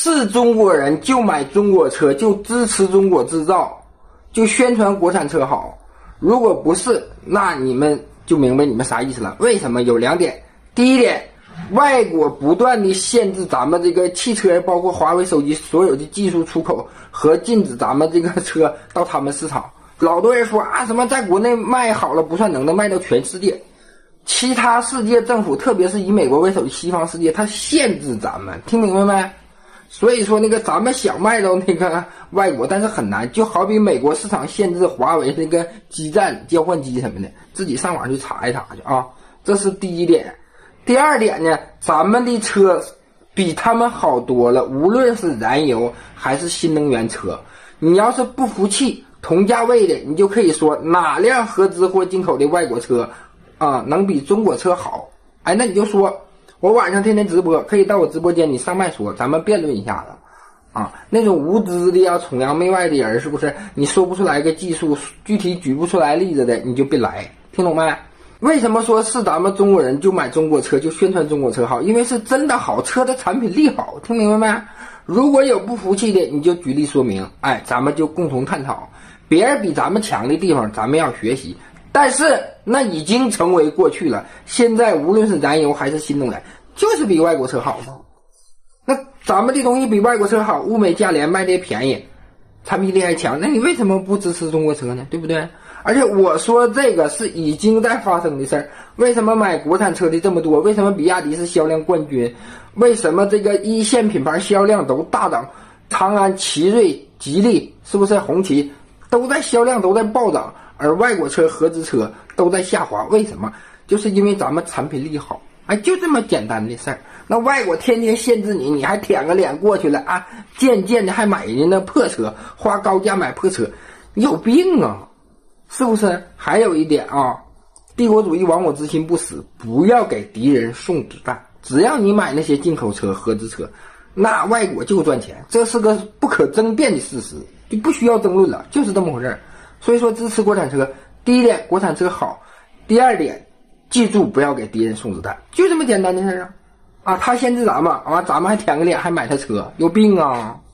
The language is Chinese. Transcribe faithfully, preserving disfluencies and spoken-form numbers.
是中国人就买中国车，就支持中国制造，就宣传国产车好。如果不是，那你们就明白你们啥意思了。为什么？有两点。第一点，外国不断的限制咱们这个汽车，包括华为手机所有的技术出口和禁止咱们这个车到他们市场。老多人说啊，什么在国内卖好了不算，能能卖到全世界。其他世界政府，特别是以美国为首的西方世界，它限制咱们，听明白没？所以说那个咱们想卖到那个外国，但是很难。就好比美国市场限制华为那个基站交换机什么的，自己上网去查一查去啊。这是第一点。第二点呢，咱们的车比他们好多了，无论是燃油还是新能源车。你要是不服气，同价位的，你就可以说哪辆合资或进口的外国车啊能比中国车好？哎，那你就说，我晚上天天直播，可以到我直播间你上麦说，咱们辩论一下子啊。那种无知的呀、崇洋媚外的人，是不是？你说不出来个技术，具体举不出来例子的，你就别来，听懂没？为什么说是咱们中国人就买中国车，就宣传中国车好？因为是真的好，车的产品力好，听明白没？如果有不服气的，你就举例说明，哎，咱们就共同探讨。别人比咱们强的地方，咱们要学习。但是那已经成为过去了。现在无论是燃油还是新能源，就是比外国车好嘛。那咱们的东西比外国车好，物美价廉，卖的也便宜，产品力还强，那你为什么不支持中国车呢？对不对？而且我说这个是已经在发生的事儿。为什么买国产车的这么多？为什么比亚迪是销量冠军？为什么这个一线品牌销量都大涨？长安、奇瑞、吉利，是不是红旗都在销量都在暴涨，而外国车、合资车都在下滑？为什么？就是因为咱们产品力好。哎，就这么简单的事儿。那外国天天限制你，你还舔个脸过去了啊？渐渐的还买人家那破车，花高价买破车，你有病啊！是不是？还有一点啊，帝国主义亡我之心不死，不要给敌人送子弹。只要你买那些进口车、合资车，那外国就赚钱，这是个不可争辩的事实，就不需要争论了，就是这么回事儿。所以说支持国产车，第一点国产车好，第二点记住不要给敌人送子弹，就这么简单的事儿啊！啊，他限制咱们啊，咱们还舔个脸还买他车，有病啊！